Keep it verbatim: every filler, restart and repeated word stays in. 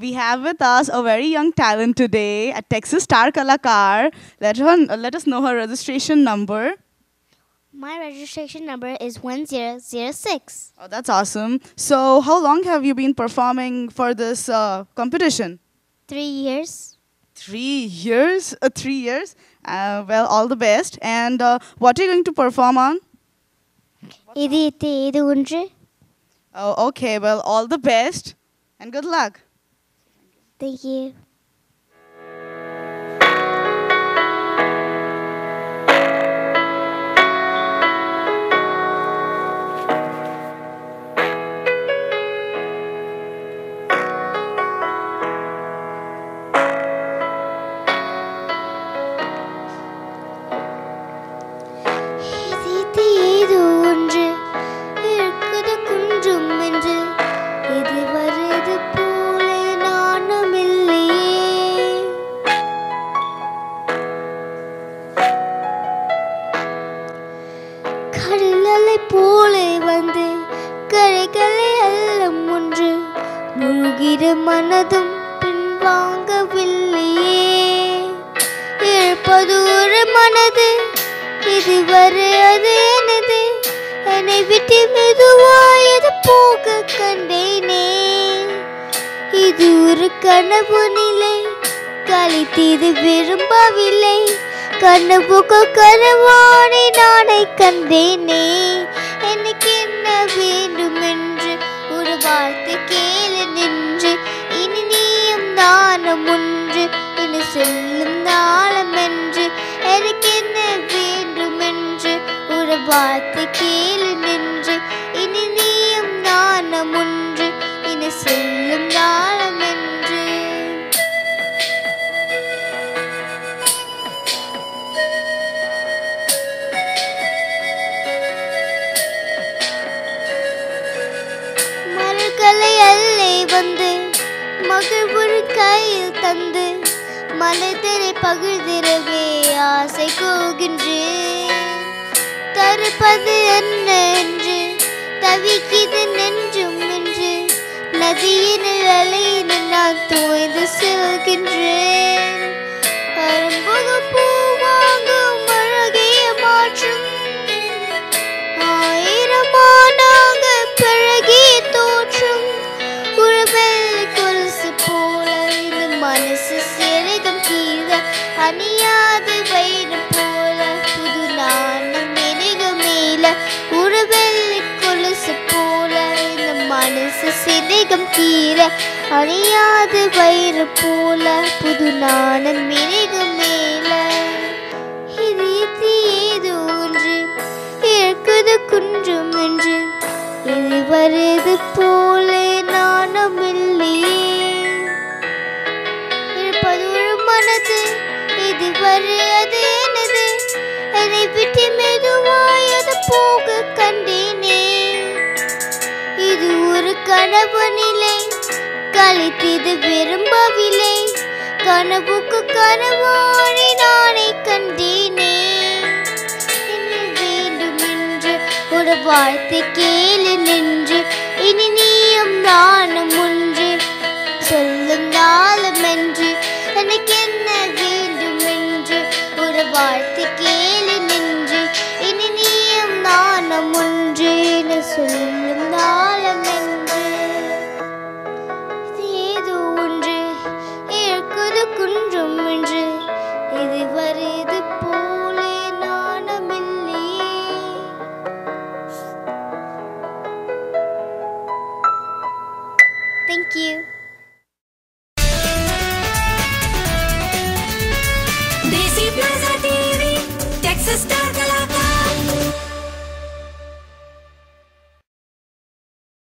We have with us a very young talent today, a Texas Star Kalakar. Let, her, let us know her registration number. My registration number is one zero zero six. Oh, that's awesome. So, how long have you been performing for this uh, competition? Three years. Three years? Uh, three years? Uh, well, all the best. And uh, what are you going to perform on? இது இது இது ஒன்று. Oh, okay. Well, all the best and good luck. Thank you. போலே வந்து கரைகளை எல்லாம் ஒன்று முழுகிற மனதும் பின்வாங்கவில்லையே இழப்பது ஒரு மனது இதுவரை அது எனது என்னை விட்டு மெதுவாயது போக கண்டேனே இது ஒரு கனவு நிலை கழித்தது விரும்பவில்லை கனவுக்கு கனவானை நானே கண்டேனே எனக்கு என்ன வேண்டும் என்று ஒரு வார்த்தை கேளு நின்று இனி நீயும் நானும் ஒன்று இனி சொல்லும் நாளம் என்று எனக்கு என்ன வேண்டும் என்று ஒரு வார்த்தை கேளு நின்று இனி நீயும் நானும் ஒன்று இனி சொல்லும் நாளம் என்று மலர்களை அள்ளி வந்து மகள் ஒரு கையில் தந்து மலர்தரை பகிர்ந்திடவே ஆசை கோகின்றேன் தருப்பது என்ன என்று தவிக்கிது நெஞ்சும் என்று நதியின் அலையில் நான் தோய்ந்து செல்கின்றேன் அரும்புக பூவாங்கும் அழகிய மாற்றும் ஆயிரமானாக பழகிய தோற்றும் ஒரு வெள்ளை கொலுசு போல இது மனசு சிறகம் கீழ அணியாது வைரம் போல புது நாணம் மெருக மேல ஒரு வெள்ளை கொலுசு போல இந்த மனசு சிறகம் கீழ அணியாது வைரம் போல புது நாணம் மெருக மேல இது இது ஏதோ ஒன்று இழக்குது குன்றும் என்று இது வருது போல நானும் இல்லையே இருப்பது ஒரு மனது இது வருது எனது என்னை விட்டு மெதுவாயது போக கண்டேனே இது ஒரு கனவு நிலை கழித்தது விரும்பவில்லை கனவுக்கு கனவானை நானே கண்டேனே ஒரு வார்த்தை கேளு நின்று இனி நீயும் நானும் ஒன்று சொல்லும் நாளும் என்று எனக்கு என்ன வேண்டும் என்று ஒரு வார்த்தை கேளு நின்று இனி நீயும் நானும் ஒன்று சொல்லும்